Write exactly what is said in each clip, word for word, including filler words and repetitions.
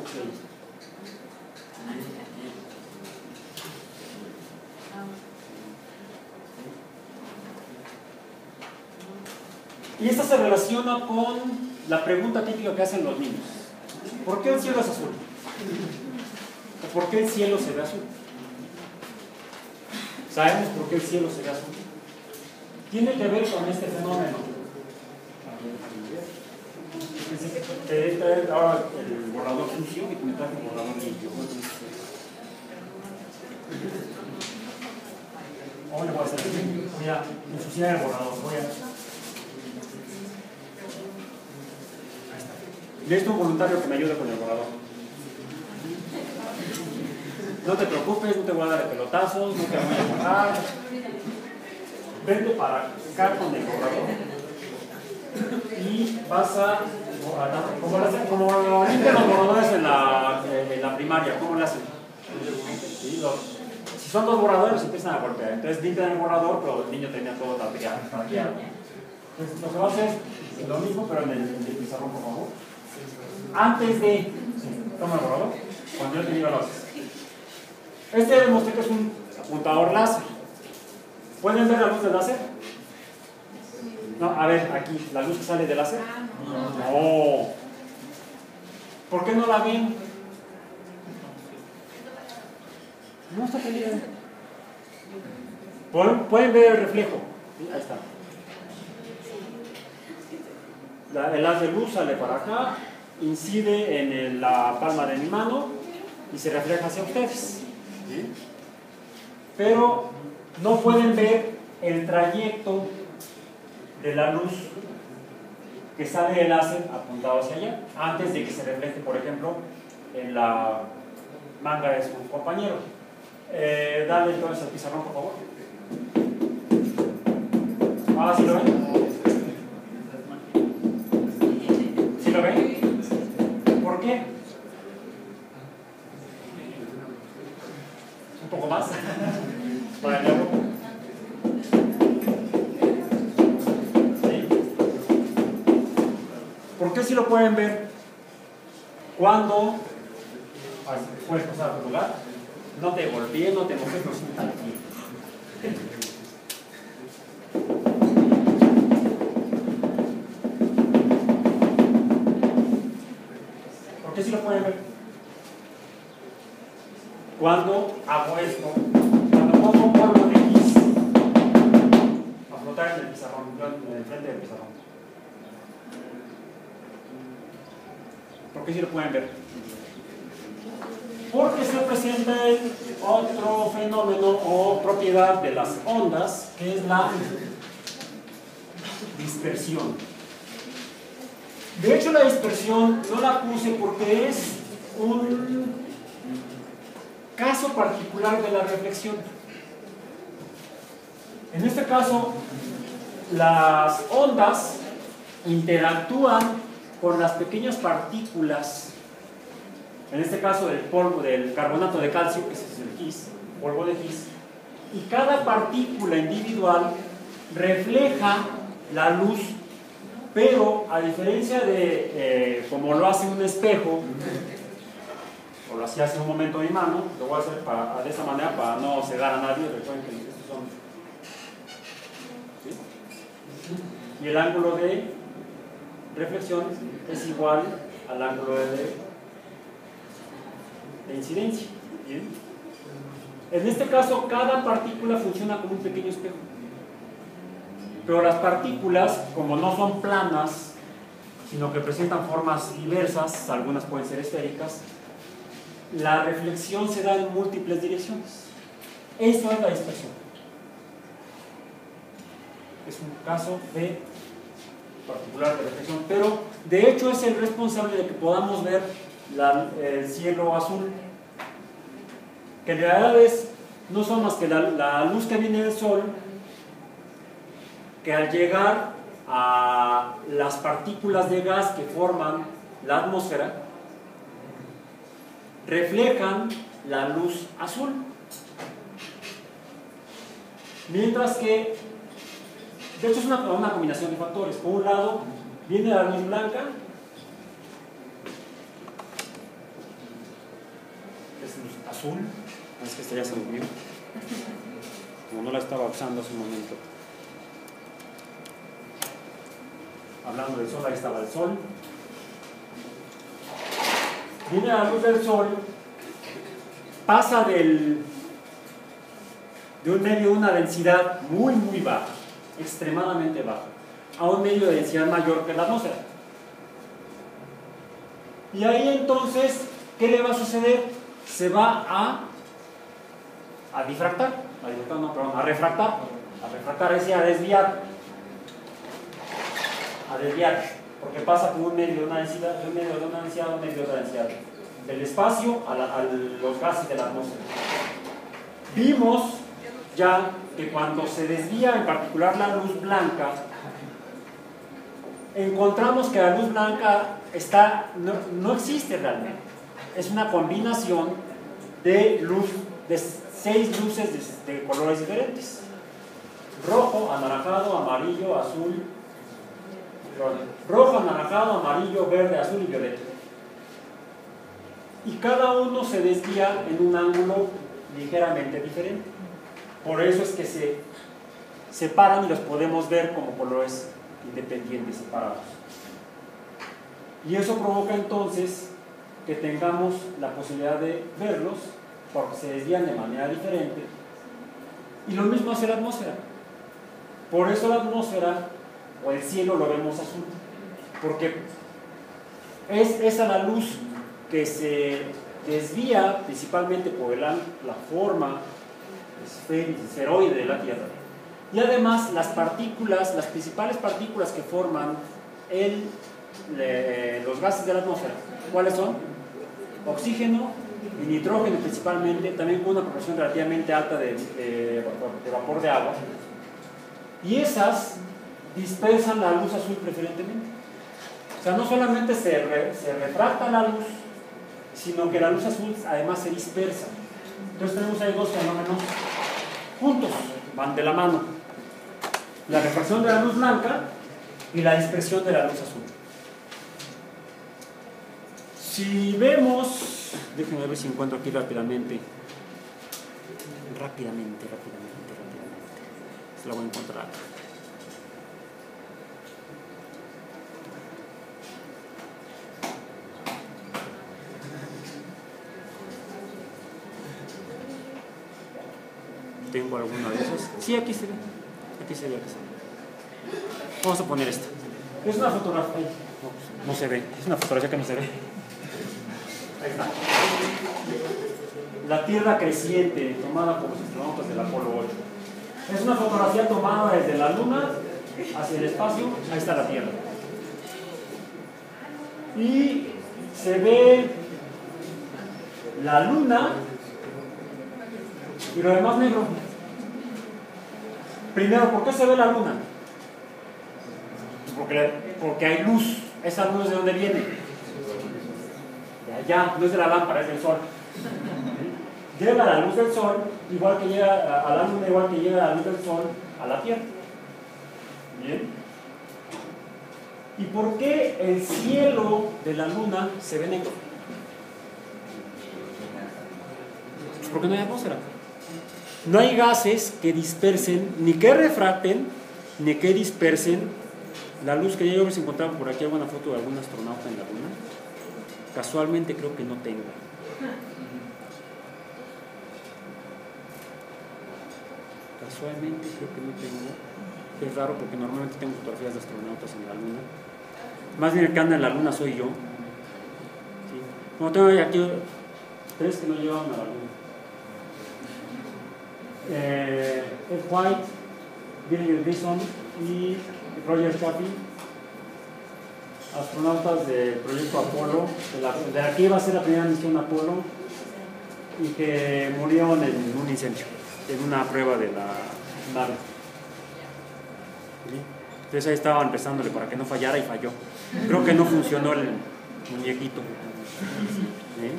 Y esta se relaciona con la pregunta típica que hacen los niños. ¿Por qué el cielo es azul? ¿O por qué el cielo se ve azul? ¿Sabemos por qué el cielo se ve azul? Tiene que ver con este fenómeno. Te traer ahora el borrador sucio y me traje el borrador limpio. ¿Cómo le voy a hacer? Voy a ensuciar el borrador. Voy a... Necesito un voluntario que me ayude con el borrador. No te preocupes, no te voy a dar de pelotazos, no te voy a borrar. Vente para acá con el borrador. Y vas a... Como, como limpian los borradores en la, en la primaria, ¿cómo lo hacen? ¿Sí? Los, si son dos borradores, empiezan a golpear. Entonces limpian el borrador, pero el niño tenía todo tapiado. Entonces lo que va a hacer es lo mismo, pero en el, en el pizarrón, por favor. Antes de... Sí, toma el borrador, cuando yo te diga lo haces. Este ya demostré que es un apuntador láser. ¿Pueden ver la luz del láser? No, a ver, aquí, la luz que sale del láser. No. ¿Por qué no la ven? No está peleando. ¿Pueden ver el reflejo? Sí, ahí está. La, el haz de luz sale para acá, incide en el, la palma de mi mano y se refleja hacia ustedes. ¿Sí? Pero no pueden ver el trayecto de la luz que sale del láser apuntado hacia allá, antes de que se refleje, por ejemplo, en la manga de su compañero. Eh, dale entonces al pizarrón, por favor. Ah, ¿sí lo ven? ¿Sí lo ven? ¿Por qué? Un poco más. Para allá. ¿Por qué si lo pueden ver? Cuando puedes pasar a tu lugar, no te golpees, no te mojes, no sientas aquí. ¿Por qué si lo pueden ver? Cuando hago esto, cuando pongo polvo de gis a flotar en el pizarrón, en el frente del pizarrón. ¿Por qué si lo pueden ver? Porque se presenta el otro fenómeno o propiedad de las ondas, que es la dispersión. De hecho, la dispersión no la puse porque es un caso particular de la reflexión. En este caso, las ondas interactúan con las pequeñas partículas, en este caso del polvo del carbonato de calcio, que es el Higgs, polvo de Higgs, y cada partícula individual refleja la luz, pero a diferencia de eh, como lo hace un espejo, o lo hacía hace un momento mi mano, lo voy a hacer para, de esta manera para no cegar a nadie. Recuerden que estos son, ¿sí? Y el ángulo de reflexión es igual al ángulo de, de incidencia. ¿Bien? En este caso, cada partícula funciona como un pequeño espejo. Pero las partículas, como no son planas, sino que presentan formas diversas, algunas pueden ser esféricas, la reflexión se da en múltiples direcciones. Esto es la dispersión. Es un caso de particular de reflexión, pero de hecho es el responsable de que podamos ver la, el cielo azul, que en realidad es, no son más que la, la luz que viene del sol, que al llegar a las partículas de gas que forman la atmósfera, reflejan la luz azul, mientras que, de hecho es una, una combinación de factores. Por un lado viene la luz blanca azul. Es que esta ya se durmió. Como no la estaba usando hace un momento. Hablando del sol, ahí estaba el sol. Viene la luz del sol, pasa del, de un medio de una densidad muy, muy baja, extremadamente baja, a un medio de densidad mayor que la atmósfera. Y ahí entonces, ¿qué le va a suceder? Se va a, a difractar, a difractar, no, perdón, a refractar, a refractar, es decir, a desviar, a desviar, porque pasa por un medio de una densidad, de un medio de una densidad a un medio de otra densidad, del espacio a, la, a los gases de la atmósfera. Vimos ya que cuando se desvía en particular la luz blanca, encontramos que la luz blanca está, no, no existe realmente. Es una combinación de luz, de seis luces de, de colores diferentes: rojo, anaranjado, amarillo, azul, rojo, anaranjado, amarillo, verde, azul y violeta. Y cada uno se desvía en un ángulo ligeramente diferente. Por eso es que se separan y los podemos ver como colores independientes, separados. Y eso provoca entonces que tengamos la posibilidad de verlos porque se desvían de manera diferente. Y lo mismo hace la atmósfera. Por eso la atmósfera o el cielo lo vemos azul, porque es esa la luz que se desvía principalmente por el, la forma esferoide de la Tierra. Y además las partículas, las principales partículas que forman el, le, los gases de la atmósfera, ¿cuáles son? Oxígeno y nitrógeno principalmente, también con una proporción relativamente alta de, de, de vapor de agua. Y esas dispersan la luz azul preferentemente. O sea, no solamente se, re, se refracta la luz, sino que la luz azul además se dispersa. Entonces tenemos ahí dos fenómenos juntos, van de la mano: la refracción de la luz blanca y la dispersión de la luz azul. Si vemos, déjenme ver si encuentro aquí rápidamente, rápidamente, rápidamente, rápidamente, se la voy a encontrar acá. ¿Tengo alguna de esas? Sí, aquí se ve. Aquí se ve, aquí se ve. Vamos a poner esta. Es una fotografía. No, no se ve. Es una fotografía que no se ve. Ahí está. La Tierra creciente, tomada por los astronautas del Apolo ocho. Es una fotografía tomada desde la Luna hacia el espacio. Ahí está la Tierra. Y se ve la Luna y lo demás negro. Primero, ¿por qué se ve la luna? Porque, porque hay luz. ¿Esa luz de dónde viene? De allá, no es de la lámpara, es del sol. Llega la luz del sol, igual que llega a la luna, igual que llega la luz del sol a la Tierra. Bien. ¿Y por qué el cielo de la luna se ve negro? Pues porque no hay atmósfera. No hay gases que dispersen, ni que refracten, ni que dispersen la luz. Que ya yo me encontraba por aquí alguna foto de algún astronauta en la luna. Casualmente creo que no tengo. Casualmente creo que no tengo. Es raro porque normalmente tengo fotografías de astronautas en la luna. Más bien el que anda en la luna soy yo. ¿Sí? Como tengo aquí tres que no llevan a la luna. Eh, Ed White, Bill Gleason y Roger Chaffee, astronautas del proyecto Apolo, de la, de la que iba a ser la primera misión Apolo y que murieron en un incendio, en una prueba de la nave. ¿Sí? Entonces ahí estaba empezándole para que no fallara y falló. Creo que no funcionó el muñequito. ¿Sí?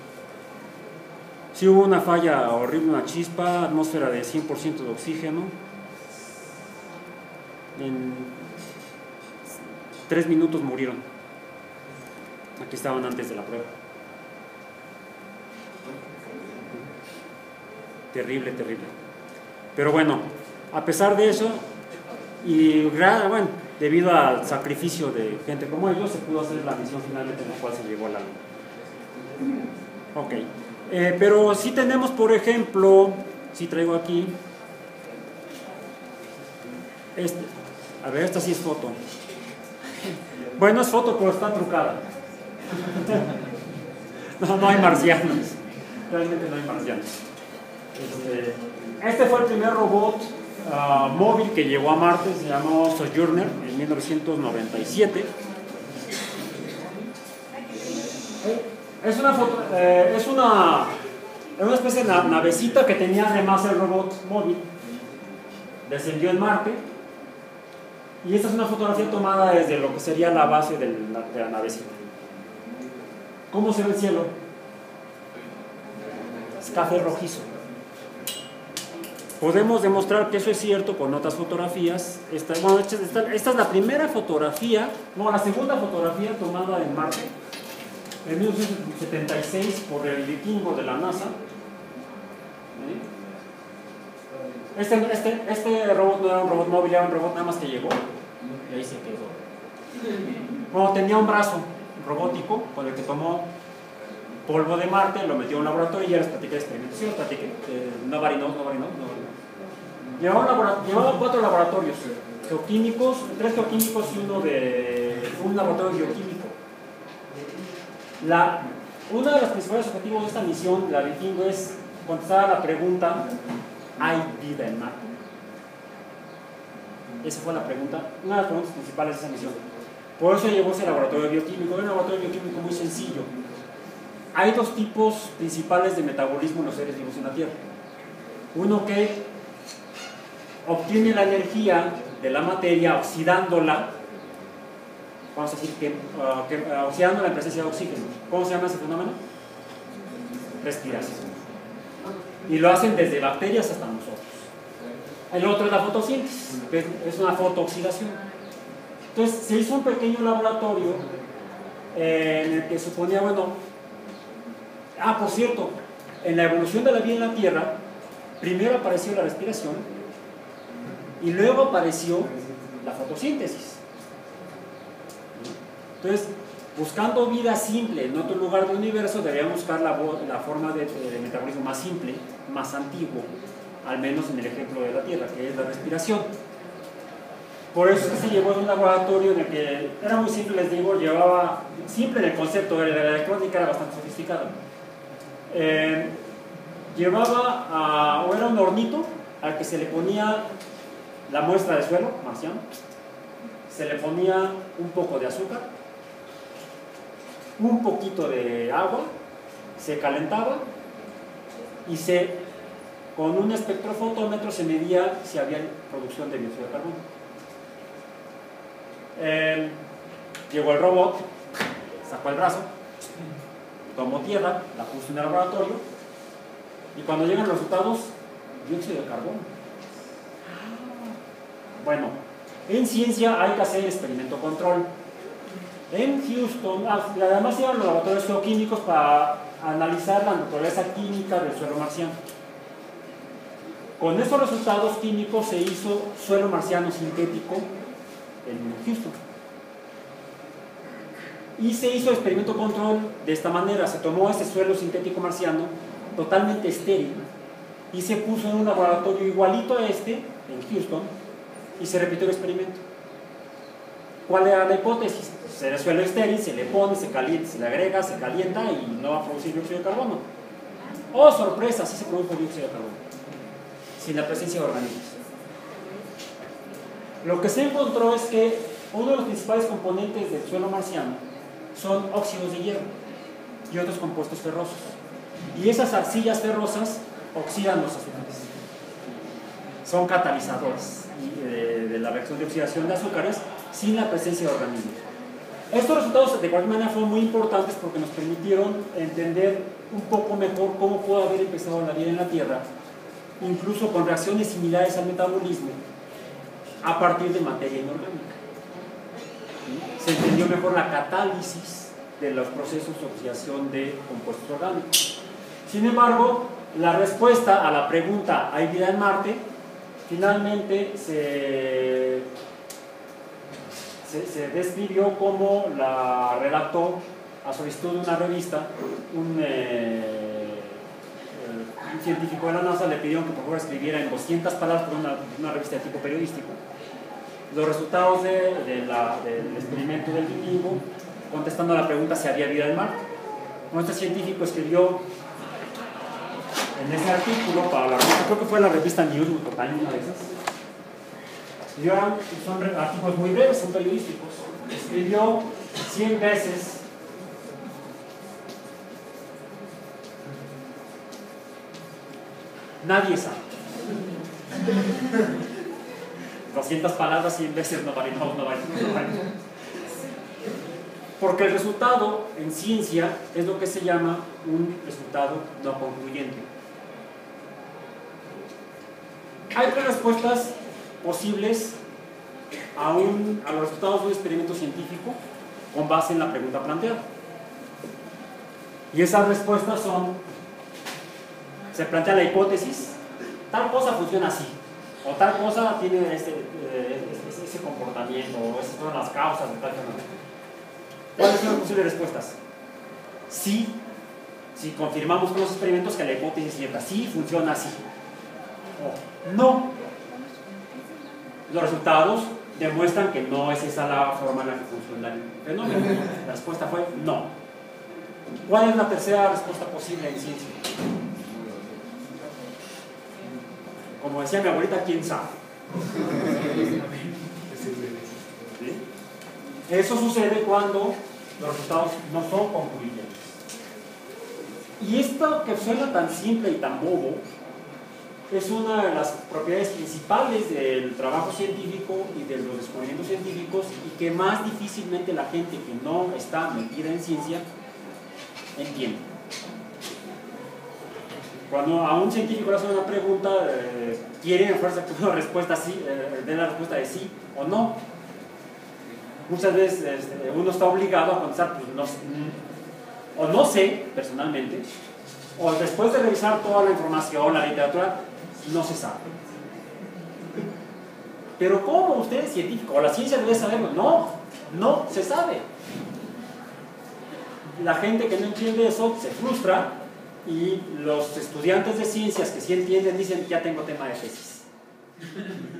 Sí hubo una falla horrible, una chispa, atmósfera de cien por ciento de oxígeno. En tres minutos murieron. Aquí estaban antes de la prueba. terrible, terrible. Pero bueno, a pesar de eso, y bueno, debido al sacrificio de gente como ellos, se pudo hacer la misión finalmente en la cual se llegó a la Luna. Ok, eh, pero sí tenemos, por ejemplo, si traigo aquí, este, a ver, esta sí es foto. Bueno, es foto, pero está trucada. No, no hay marcianos. Realmente no hay marcianos. Este, este fue el primer robot uh, móvil que llegó a Marte, se llamó Sojourner en mil novecientos noventa y siete. Es una, foto, eh, es una, es una especie de navecita que tenía además el robot móvil. Descendió en Marte. Y esta es una fotografía tomada desde lo que sería la base de la, de la navecita. ¿Cómo se ve el cielo? Es café rojizo. Podemos demostrar que eso es cierto con otras fotografías. Esta, bueno, esta, esta es la primera fotografía, no, la segunda fotografía tomada en Marte, en mil novecientos setenta y seis por el vikingo de la NASA. Este, este, este robot no era un robot móvil, era un robot nada más que llegó y ahí se quedó. Bueno, tenía un brazo robótico con el que tomó polvo de Marte, lo metió en un laboratorio y ya les platiqué el experimento. Sí, los platiqué. Eh, no varinó, no varinó, no varinó. Llevaba, llevaba cuatro laboratorios geoquímicos, tres geoquímicos y uno de un laboratorio bioquímico. La, uno de los principales objetivos de esta misión, la Vikingo, es contestar a la pregunta: ¿hay vida en Marte? Esa fue la pregunta, una de las preguntas principales de esa misión. Por eso llevó ese laboratorio bioquímico. Es un laboratorio bioquímico muy sencillo. Hay dos tipos principales de metabolismo en los seres vivos en la Tierra. Uno que obtiene la energía de la materia oxidándola, vamos a decir que, uh, que uh, oxidándola en presencia de oxígeno. ¿Cómo se llama ese fenómeno? Respiración. Y lo hacen desde bacterias hasta nosotros. El otro es la fotosíntesis, que es una fotooxidación. Entonces se hizo un pequeño laboratorio eh, en el que suponía, bueno, ah, por cierto, en la evolución de la vida en la Tierra, primero apareció la respiración y luego apareció la fotosíntesis. Entonces, buscando vida simple en otro lugar del universo, deberíamos buscar la, la forma de, de metabolismo más simple, más antiguo, al menos en el ejemplo de la Tierra, que es la respiración. Por eso se llevó a un laboratorio en el que era muy simple, les digo, llevaba, simple en el concepto, de la electrónica era bastante sofisticada. Eh, llevaba, a, o era un hornito al que se le ponía la muestra de suelo marciano, se le ponía un poco de azúcar, un poquito de agua, se calentaba y se, con un espectrofotómetro se medía si había producción de dióxido de carbono. Eh, llegó el robot, sacó el brazo, tomó tierra, la puso en el laboratorio y cuando llegan los resultados, dióxido de carbono. Bueno, en ciencia hay que hacer experimento control. En Houston, además iban los laboratorios geoquímicos para analizar la naturaleza química del suelo marciano. Con estos resultados químicos se hizo suelo marciano sintético en Houston. Y se hizo experimento control de esta manera: se tomó este suelo sintético marciano totalmente estéril y se puso en un laboratorio igualito a este en Houston y se repitió el experimento. ¿Cuál era la hipótesis? Se le suelo estéril, se le pone, se calienta, se le agrega, se calienta y no va a producir dióxido de carbono. ¡Oh, sorpresa! Sí se produjo dióxido de carbono, sin la presencia de organismos. Lo que se encontró es que uno de los principales componentes del suelo marciano son óxidos de hierro y otros compuestos ferrosos. Y esas arcillas ferrosas oxidan los azúcares. Son catalizadores de, de la reacción de oxidación de azúcares sin la presencia de organismos. Estos resultados de cualquier manera fueron muy importantes porque nos permitieron entender un poco mejor cómo pudo haber empezado la vida en la Tierra, incluso con reacciones similares al metabolismo, a partir de materia inorgánica. Se entendió mejor la catálisis de los procesos de oxidación de compuestos orgánicos. Sin embargo, la respuesta a la pregunta ¿hay vida en Marte? Finalmente se, se, se describió como la redactó a solicitud de una revista, un, eh, un científico de la NASA le pidió que por favor escribiera en doscientas palabras por una, una revista de tipo periodístico los resultados de, de la, del experimento del vikingo, contestando a la pregunta si había vida en Marte. Bueno, este científico escribió en ese artículo para la revista, creo que fue la revista News, una de esas, y eran, son artículos muy breves, son periodísticos, escribió cien veces nadie sabe. doscientas palabras cien veces no vale, no, no vale, no vale. Porque el resultado en ciencia es lo que se llama un resultado no concluyente. Hay tres respuestas posibles a, un, a los resultados de un experimento científico con base en la pregunta planteada. Y esas respuestas son: se plantea la hipótesis, tal cosa funciona así, o tal cosa tiene ese, ese, ese comportamiento, o esas son las causas de tal fenómeno. ¿Cuáles son las posibles respuestas? Sí, si confirmamos con los experimentos que la hipótesis es cierta, sí funciona así. O no. Los resultados demuestran que no es esa la forma en la que funciona el fenómeno. La respuesta fue no. ¿Cuál es la tercera respuesta posible en ciencia? Como decía mi abuelita, ¿quién sabe? ¿Sí? Eso sucede cuando los resultados no son concluyentes. Y esto que suena tan simple y tan bobo es una de las propiedades principales del trabajo científico y de los descubrimientos científicos, y que más difícilmente la gente que no está metida en ciencia entiende. Cuando a un científico le hacen una pregunta, eh, quieren fuerza que una respuesta sí, eh, dé la respuesta de sí o no. Muchas veces este, uno está obligado a contestar, pues, no, o no sé personalmente, o después de revisar toda la información, la literatura, no se sabe. Pero ¿cómo usted es científico? O la ciencia debe saberlo. No, no se sabe. La gente que no entiende eso se frustra, y los estudiantes de ciencias que sí entienden dicen: ya tengo tema de tesis.